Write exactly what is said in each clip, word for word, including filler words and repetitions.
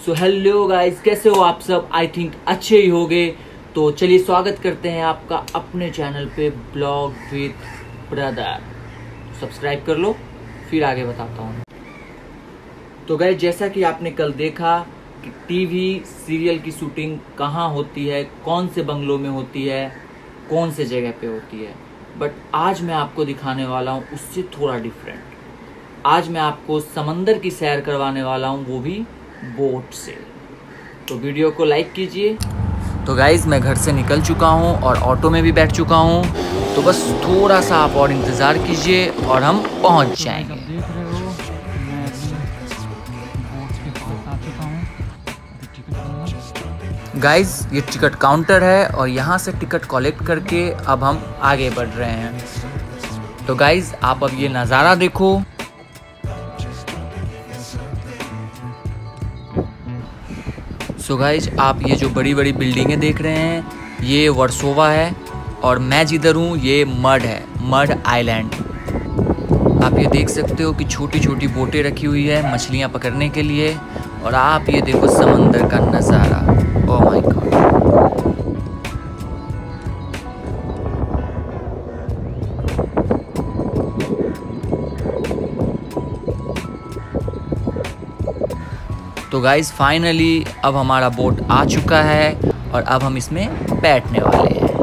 So hello guys, कैसे हो आप सब? आई थिंक अच्छे ही होंगे। तो चलिए स्वागत करते हैं आपका अपने चैनल पे ब्लॉग विद ब्रदर। सब्सक्राइब कर लो, फिर आगे बताता हूँ। तो गाइस, जैसा कि आपने कल देखा कि टीवी सीरियल की शूटिंग कहाँ होती है, कौन से बंगलों में होती है, कौन से जगह पे होती है, बट आज मैं आपको दिखाने वाला हूँ उससे थोड़ा डिफरेंट। आज मैं आपको समंदर की सैर करवाने वाला हूँ, वो भी बोट से। तो वीडियो को लाइक कीजिए। तो गाइज, मैं घर से निकल चुका हूँ और ऑटो में भी बैठ चुका हूँ। तो बस थोड़ा सा आप और इंतज़ार कीजिए और हम पहुँच जाएंगे। देख रहे हो, मैं अभी बोट के पास आ चुका हूँ। टिकट लूँगा। गाइज, ये टिकट काउंटर है और यहाँ से टिकट कलेक्ट करके अब हम आगे बढ़ रहे हैं। तो गाइज, आप अब ये नज़ारा देखो। सो गाइज, आप ये जो बड़ी बड़ी बिल्डिंगें देख रहे हैं, ये वर्सोवा है और मैं जिधर हूँ ये मड है, मड आइलैंड। आप ये देख सकते हो कि छोटी छोटी बोटें रखी हुई है मछलियाँ पकड़ने के लिए। और आप ये देखो समंदर का नज़ारा। Oh my God. तो गाइज, फाइनली अब हमारा बोट आ चुका है और अब हम इसमें बैठने वाले हैं।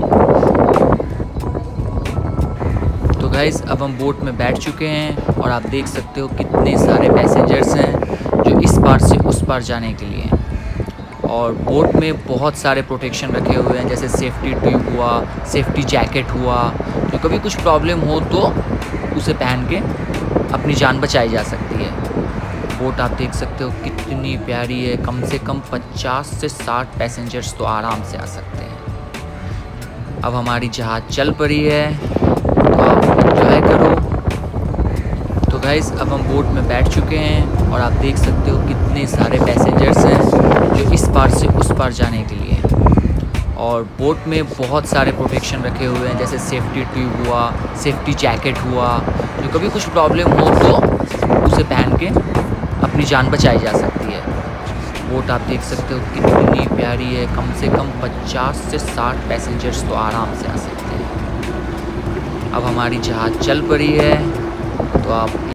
तो गाइज, अब हम बोट में बैठ चुके हैं और आप देख सकते हो कितने सारे पैसेंजर्स हैं जो इस पार से उस पार जाने के लिए हैं। और बोट में बहुत सारे प्रोटेक्शन रखे हुए हैं, जैसे सेफ्टी ट्यूब हुआ, सेफ्टी जैकेट हुआ, जो कभी कुछ प्रॉब्लम हो तो उसे पहन के अपनी जान बचाई जा सकती है। बोट आप देख सकते हो कितनी प्यारी है। कम से कम पचास से साठ पैसेंजर्स तो आराम से आ सकते हैं। अब हमारी जहाज़ चल पड़ी है, तो आप एंजॉय करो। तो गाइस, अब हम बोट में बैठ चुके हैं और आप देख सकते हो कितने सारे पैसेंजर्स हैं जो इस पार से उस पार जाने के लिए हैं। और बोट में बहुत सारे प्रोटेक्शन रखे हुए हैं, जैसे सेफ्टी ट्यूब हुआ, सेफ्टी जैकेट हुआ, जो कभी कुछ प्रॉब्लम हो तो उसे पहन के अपनी जान बचाई जा सकती है। बोट आप देख सकते हो कितनी प्यारी है। कम से कम पचास से साठ पैसेंजर्स तो आराम से आ सकते हैं। अब हमारी जहाज़ चल पड़ी है, तो आप